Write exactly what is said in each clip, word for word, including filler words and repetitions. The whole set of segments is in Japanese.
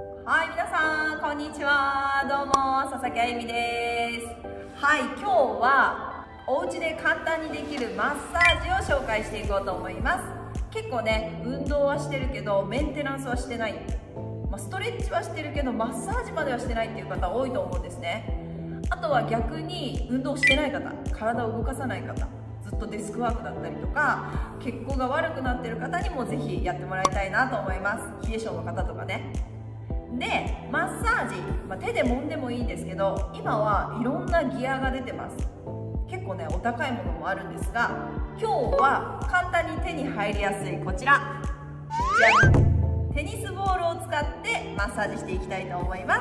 はい、皆さんこんにちは。どうも佐々木あゆみです。はい、今日はお家で簡単にできるマッサージを紹介していこうと思います。結構ね、運動はしてるけどメンテナンスはしてない、まあ、ストレッチはしてるけどマッサージまではしてないっていう方多いと思うんですね。あとは逆に運動してない方、体を動かさない方、ずっとデスクワークだったりとか血行が悪くなってる方にもぜひやってもらいたいなと思います。冷え性の方とかね。で、マッサージ、まあ、手で揉んでもいいんですけど、今はいろんなギアが出てます。結構ね、お高いものもあるんですが、今日は簡単に手に入りやすいこちら、じゃん、テニスボールを使ってマッサージしていきたいと思います。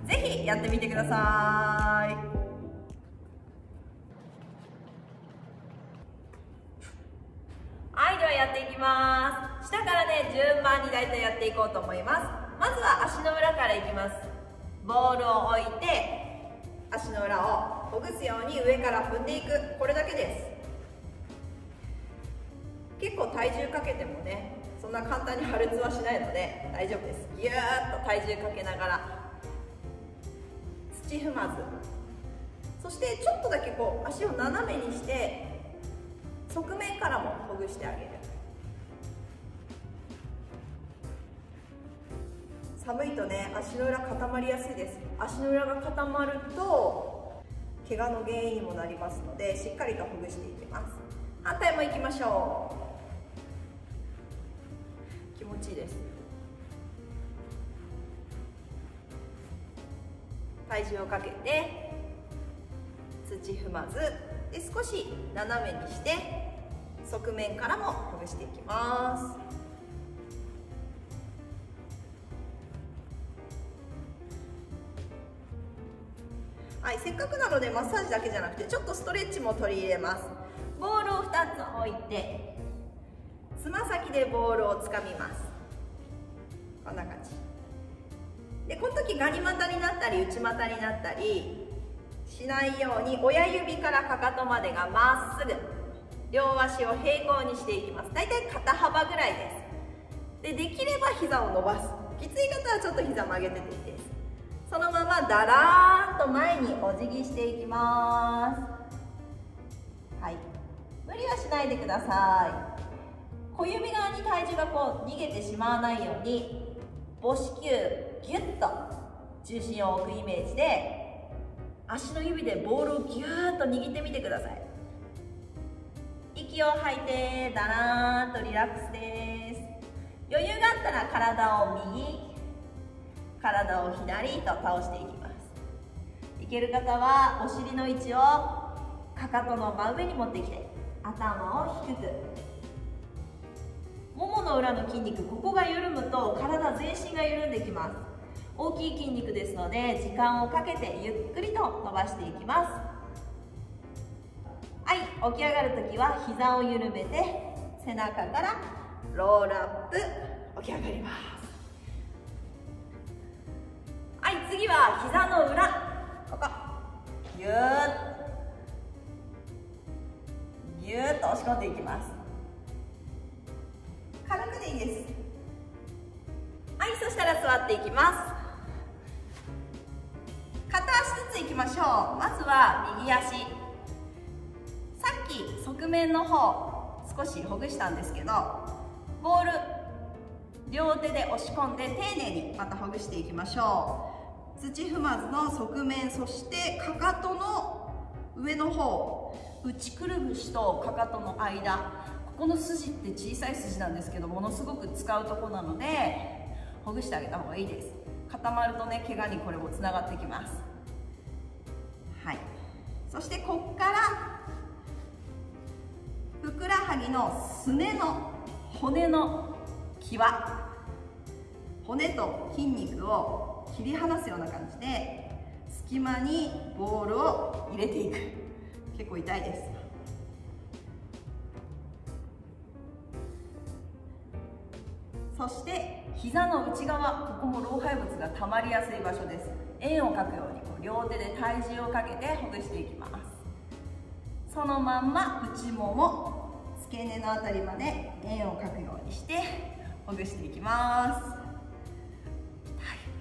ぜひやってみてください。はい、ではやっていきます。下からね、順番に大体やっていこうと思います。まずは足の裏からいきます。ボールを置いて足の裏をほぐすように上から踏んでいく、これだけです。結構体重かけてもね、そんな簡単に破裂はしないので大丈夫です。ぎゅーっと体重かけながら土踏まず、そしてちょっとだけこう足を斜めにして側面からもほぐしてあげる。寒いとね、足の裏固まりやすいです。足の裏が固まると怪我の原因にもなりますので、しっかりとほぐしていきます。反対もいきましょう。気持ちいいです。体重をかけて土踏まずで、少し斜めにして側面からもほぐしていきます。はい、せっかくなのでマッサージだけじゃなくてちょっとストレッチも取り入れます。ボールをふたつ置いてつま先でボールをつかみます。こんな感じで、この時ガニ股になったり内股になったりしないように、親指からかかとまでがまっすぐ、両足を平行にしていきます。だいたい肩幅ぐらいです。で、できれば膝を伸ばす。きつい方はちょっと膝曲げてていいです。そのままだらーっと前にお辞儀していきます。はい、無理はしないでください。小指側に体重がこう逃げてしまわないように母子球ギュッと重心を置くイメージで足の指でボールをギューッと握ってみてください。息を吐いてだらーんとリラックスです。余裕があったら体を右、体を左と倒していきます。いける方はお尻の位置をかかとの真上に持ってきて頭を低く、ももの裏の筋肉、ここが緩むと体全身が緩んできます。大きい筋肉ですので時間をかけてゆっくりと伸ばしていきます。はい、起き上がるときは膝を緩めて背中からロールアップ、起き上がります。はい、次は膝の裏、ここぎゅーっぎゅーっと押し込んでいきます。軽くでいいです。はい、そしたら座っていきます。片足ずついきましょう。まずは右足、さっき側面の方少しほぐしたんですけど、ボール両手で押し込んで丁寧にまたほぐしていきましょう。土踏まずの側面、そしてかかとの上の方、内くるぶしとかかとの間、ここの筋って小さい筋なんですけど、ものすごく使うところなのでほぐしてあげた方がいいです。固まるとね、怪我にこれもつながってきます。はい、そしてこっからふくらはぎのすねの骨の際、骨と筋肉を切り離すような感じで隙間にボールを入れていく。結構痛いです。そして膝の内側、ここも老廃物がたまりやすい場所です。円を描くようにこう両手で体重をかけてほぐしていきます。そのまんま内もも、付け根のあたりまで円を描くようにしてほぐしていきます。はい、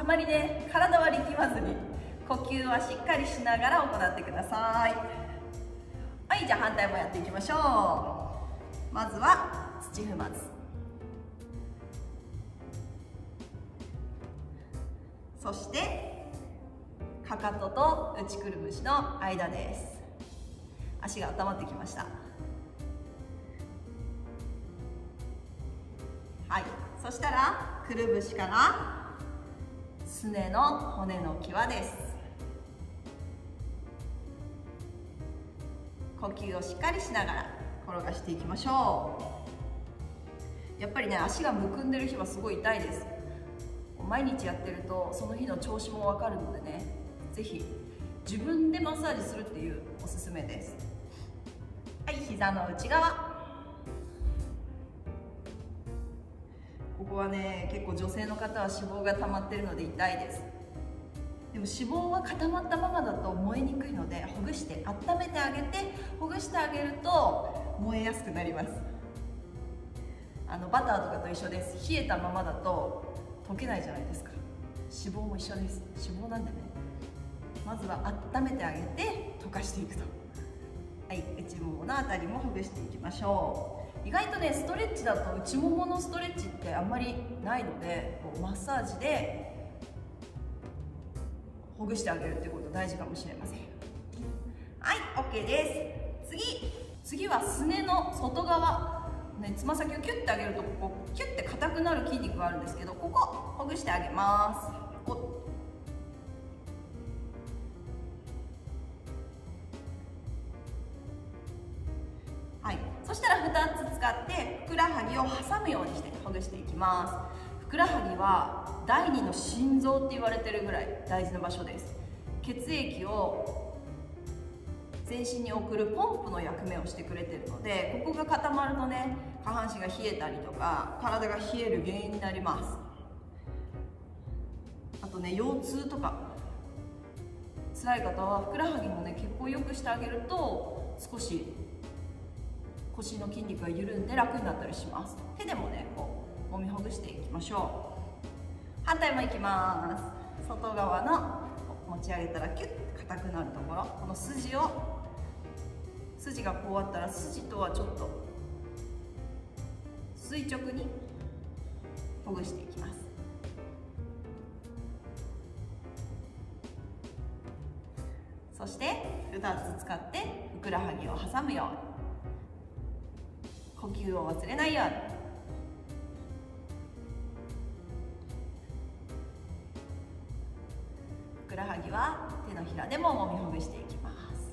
まりね体は力まずに呼吸はしっかりしながら行ってください。はい、じゃあ反対もやっていきましょう。まずは土踏まず、そしてかかとと内くるぶしの間です。足が温まってきました。はい、そしたらくるぶしからすねの骨の際です。呼吸をしっかりしながら転がしていきましょう。やっぱりね、足がむくんでる日はすごい痛いです。毎日やってるとその日の調子もわかるのでね、ぜひ自分でマッサージするっていうおすすめです。はい、膝の内側、ここはね結構女性の方は脂肪が溜まってるので痛いです。でも脂肪は固まったままだと燃えにくいので、ほぐして温めてあげてほぐしてあげると燃えやすくなります。あのバターとかと一緒です。冷えたままだと溶けないじゃないですか。脂肪も一緒です。脂肪なんでね、まずは温めてあげて溶かしていくと。はい、内もものあたりもほぐしていきましょう。意外とねストレッチだと内もものストレッチってあんまりないので、こうマッサージでほぐしてあげるってこと大事かもしれません。はい、 OK です。次次はすねの外側ね、つま先をキュッて上げると、ここキュッて硬くなる筋肉があるんですけど、ここほぐしてあげます。はい、そしたらふたつ使ってふくらはぎを挟むようにしてほぐしていきます。ふくらはぎはだいにの心臓って言われてるぐらい大事な場所です。血液を全身に送るポンプの役目をしてくれてるので、ここが固まるとね下半身が冷えたりとか体が冷える原因になります。あとね、腰痛とか辛い方はふくらはぎもね血行を良くしてあげると少し腰の筋肉が緩んで楽になったりします。手でもねこう揉みほぐしていきましょう。反対もいきます。外側の持ち上げたらキュッと硬くなるところ、この筋を筋がこうあったら筋とはちょっと垂直にほぐしていきます。そしてふたつ使ってふくらはぎを挟むように、呼吸を忘れないように。ふくらはぎは手のひらでももみほぐしていきます。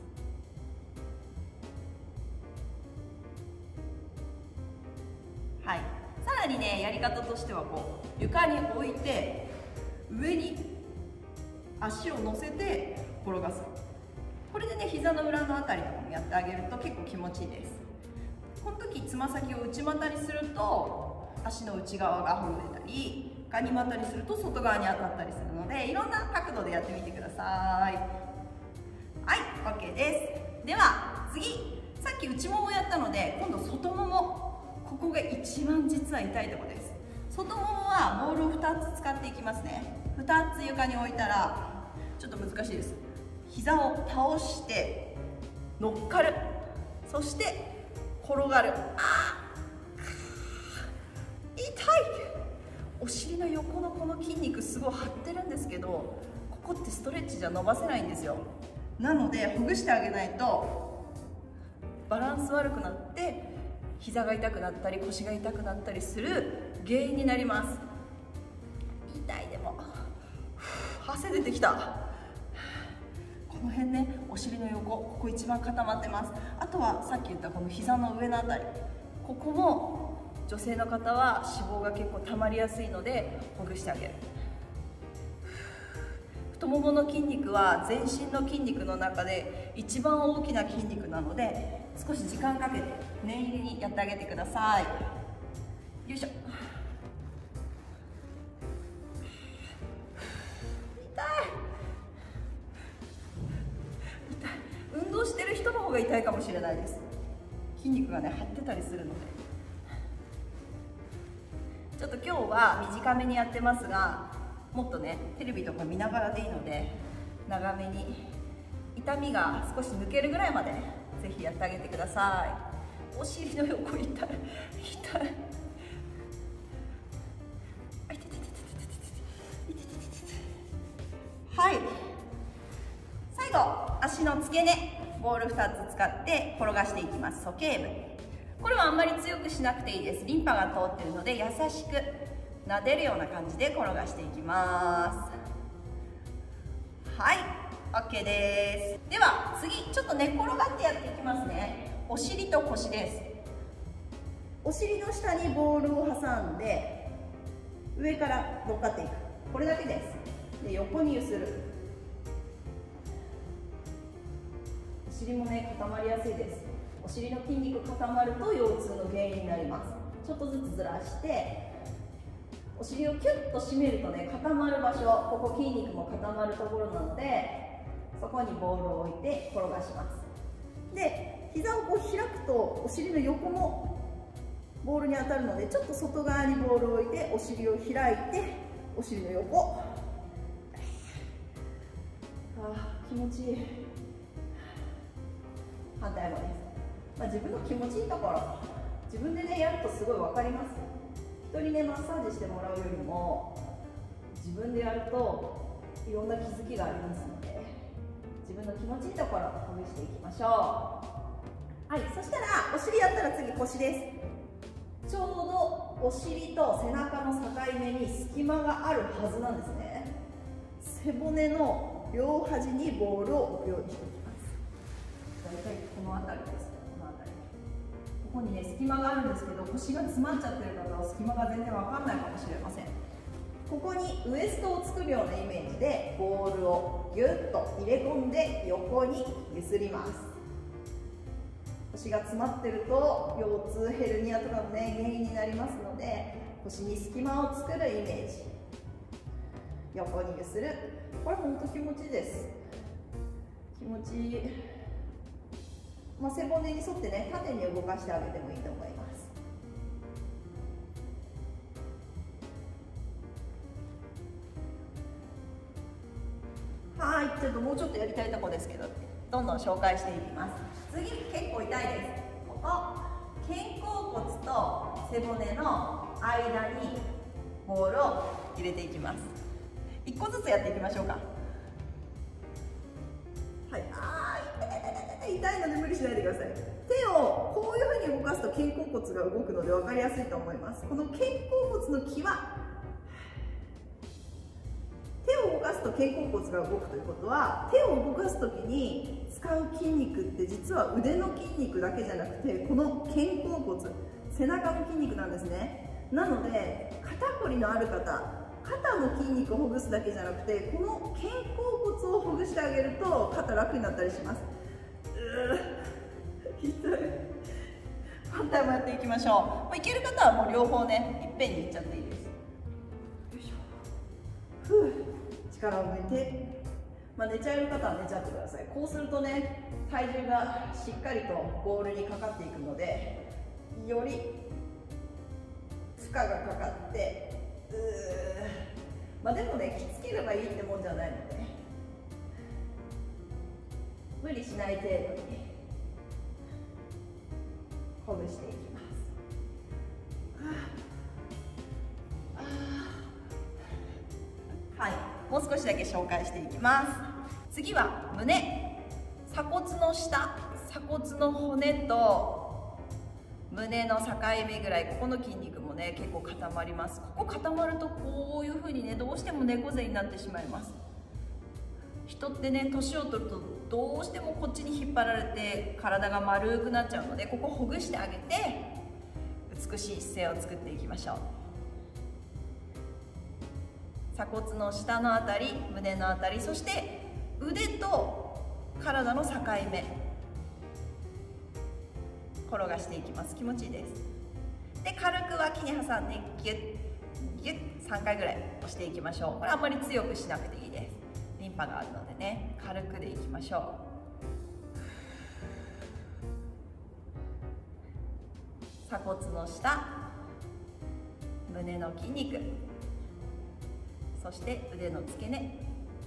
はい、さらにねやり方としてはこう床に置いて上に足を乗せて転がす。これでね膝の裏のあたりとかもやってあげると結構気持ちいいです。この時つま先を内股にすると足の内側がほぐれたり、ガニ股にすると外側に当たったりするので、いろんな角度でやってみてください。はい、 OK です。では次、さっき内ももやったので今度外もも、ここが一番実は痛いところです。外ももはボールをふたつ使っていきますね。ふたつ床に置いたらちょっと難しいです。膝を倒して乗っかる、そして転がる。あー、痛い。お尻の横のこの筋肉すごい張ってるんですけど、ここってストレッチじゃ伸ばせないんですよ。なのでほぐしてあげないとバランス悪くなって膝が痛くなったり腰が痛くなったりする原因になります。痛い。でも汗出てきた。この辺ね、お尻の横、ここ一番固まってます。あとはさっき言ったこの膝の上のあたり、ここも女性の方は脂肪が結構溜まりやすいのでほぐしてあげる。太ももの筋肉は全身の筋肉の中で一番大きな筋肉なので、少し時間かけて念入りにやってあげてください。よいしょ。運動してる人の方が痛いかもしれないです。筋肉がね張ってたりするので。ちょっと今日は短めにやってますが、 もっとねテレビとか見ながらでいいので長めに痛みが少し抜けるぐらいまでぜひやってあげてください。お尻の横痛い痛い。はい、最後足の付け根ボールふたつ使って転がしていきます。鼠径部、これはあんまり強くしなくていいです。リンパが通ってるので優しく撫でるような感じで転がしていきます。はい、 OK です。では次ちょっと寝っ転がってやっていきますね。お尻と腰です。お尻の下にボールを挟んで上から乗っかっていく、これだけです。で横に揺する。お尻もね固まりやすいです。お尻の筋肉固まると腰痛の原因になります。ちょっとずつずらしてお尻をキュッと締めるとね固まる場所、ここ筋肉も固まるところなのでそこにボールを置いて転がします。で膝をこう開くとお尻の横もボールに当たるのでちょっと外側にボールを置いてお尻を開いてお尻の横、あー気持ちいい。反対側です。まあ、自分の気持ちいいところ自分でねやるとすごい分かります。人にねマッサージしてもらうよりも自分でやるといろんな気づきがありますので自分の気持ちいいところほぐしていきましょう。はい、そしたらお尻やったら次腰です。ちょうどお尻と背中の境目に隙間があるはずなんですね。背骨の両端にボールを置くようにしていきます。大体この辺りです。この辺りここにね隙間があるんですけど腰が詰まっちゃってる方は隙間が全然わかんないかもしれません。ここにウエストを作るようなイメージでボールをギュッと入れ込んで横に揺すります。腰が詰まってると腰痛ヘルニアとかのね原因になりますので腰に隙間を作るイメージ、横に揺する。これ本当気持ちいいです。気持ちいい。まあ、背骨に沿ってね縦に動かしてあげてもいいと思います。はい、ちょっともうちょっとやりたいところですけどどんどん紹介していきます。次結構痛いです。ここ肩甲骨と背骨の間にボールを入れていきます。いっこずつやっていきましょうか。はい、あー痛い痛い痛い痛いので無理しないでください。手をこういうふうに動かすと肩甲骨が動くので分かりやすいと思います。この肩甲骨の際、手を動かすと肩甲骨が動くということは手を動かす時に使う筋肉って実は腕の筋肉だけじゃなくてこの肩甲骨、背中の筋肉なんですね。なので肩こりのある方、肩の筋肉をほぐすだけじゃなくてこの肩甲骨をほぐしてあげると肩楽になったりします。うー痛い。反対もやっていきましょう。いける方はもう両方ねいっぺんにいっちゃっていいです。よいしょ。ふう、力を抜いて、まあ、寝ちゃえる方は寝ちゃってください。こうするとね体重がしっかりとボールにかかっていくのでより負荷がかかってうー、まあ、でもねきつければいいってもんじゃないので無理しない程度にほぐしていきます。はい、もう少しだけ紹介していきます。次は胸、鎖骨の下、鎖骨の骨と胸の境目ぐらい、ここの筋肉もね結構固まります。ここ固まるとこういう風にねどうしても猫背になってしまいます。人ってね年を取るとどうしてもこっちに引っ張られて体が丸くなっちゃうのでここほぐしてあげて美しい姿勢を作っていきましょう。鎖骨の下のあたり、胸のあたり、そして腕と体の境目転がしていきます。気持ちいいです。で軽く脇に挟んでギュッギュッさんかいぐらい押していきましょう。これあんまり強くしなくていいです。リンパがあるのでね軽くでいきましょう。鎖骨の下、胸の筋肉、 そして腕の付け根、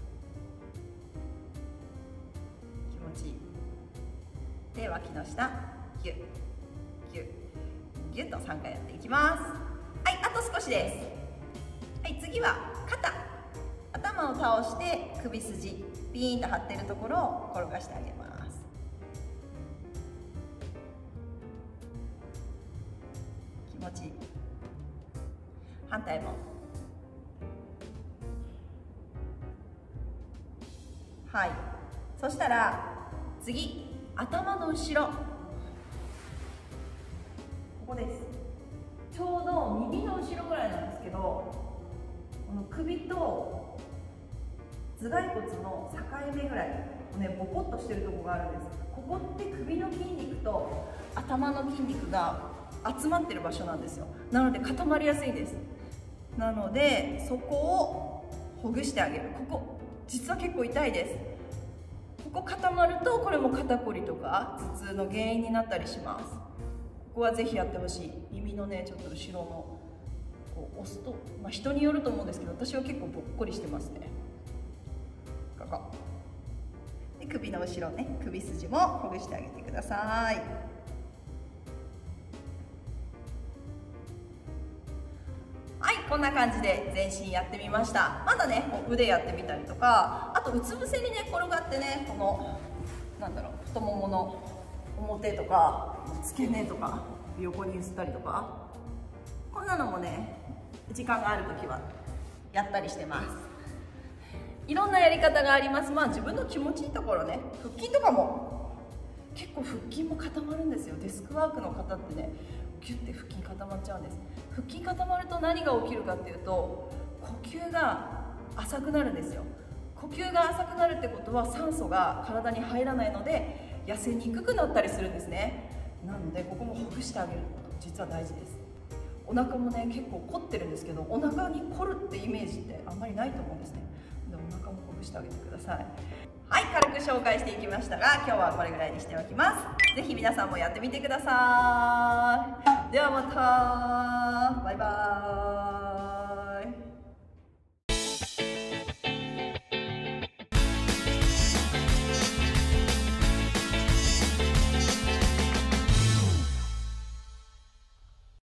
気持ちいい。で、脇の下、ギュッギュッギュッとさんかいやっていきます。はい、あと少しです。はい、次は肩、頭を倒して首筋ピーンと張っているところを転がしてあげます。気持ちいい。反対も。はい、そしたら次、頭の後ろ、ここです。ちょうど耳の後ろぐらいなんですけど、この首と頭蓋骨の境目ぐらい、ね、ボコッとしてるところがあるんです。ここって首の筋肉と頭の筋肉が集まってる場所なんですよ。なので固まりやすいです。なのでそこをほぐしてあげる。ここ実は結構痛いです。ここ固まるとこれも肩こりとか頭痛の原因になったりします。ここはぜひやってほしい。耳のねちょっと後ろのこう押すと、まあ、人によると思うんですけど、私は結構ぼっこりしてますね。ここで首の後ろね、首筋もほぐしてあげてください。はい、こんな感じで全身やってみました。まだね腕やってみたりとか、あとうつ伏せにね転がってね、このなんだろう、太ももの表とか付け根とか横に揺すったりとか、こんなのもね時間がある時はやったりしてます。いろんなやり方があります。まあ自分の気持ちいいところね、腹筋とかも結構腹筋も固まるんですよ。デスクワークの方ってねギュッて腹筋固まっちゃうんです。腹筋固まると何が起きるかっていうと、呼吸が浅くなるんですよ。呼吸が浅くなるってことは酸素が体に入らないので痩せにくくなったりするんですね。なのでここもほぐしてあげること実は大事です。お腹もね結構凝ってるんですけど、お腹に凝るってイメージってあんまりないと思うんですね。でお腹もほぐしてあげてください。はい、軽く紹介していきましたが、今日はこれぐらいにしておきます。ぜひ皆さんもやってみてください。ではまた、バイバーイ。